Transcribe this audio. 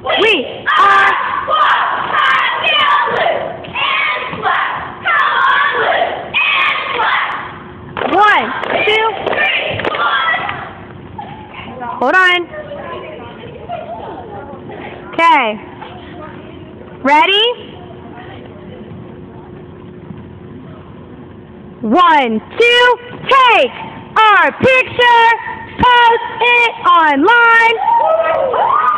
We are loose and flat. Come on, loose and flat. 1, 2, 3, 4. Hold on. Okay. Ready? 1, 2, take our picture, post it online.